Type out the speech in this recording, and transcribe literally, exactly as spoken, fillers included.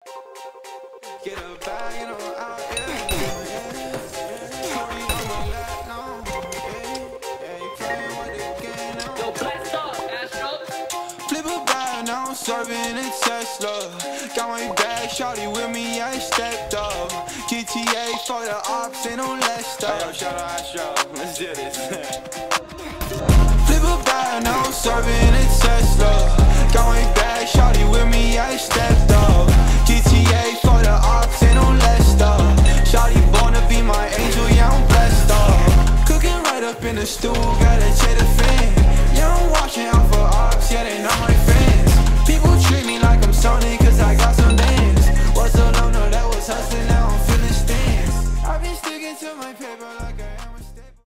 Get a bag and I'm out, yeah, yeah, yeah. Tony on my lap, no, yeah, yeah, you playing with the game now. Yo, blast off, Astro. Flip a bag, now I'm serving a Tesla. Got my bag, shawty with me, I stepped up. G T A for the ops, ain't no less stuff. Hey, yo, shout out Astro, let's do this. Flip a bag, now I'm serving a Tesla. Got my bag, shawty with me, I stepped up. G T A for the ops, ain't no less stuff. Shawty born to be my angel, yeah, I'm blessed up. Cooking right up in the stew,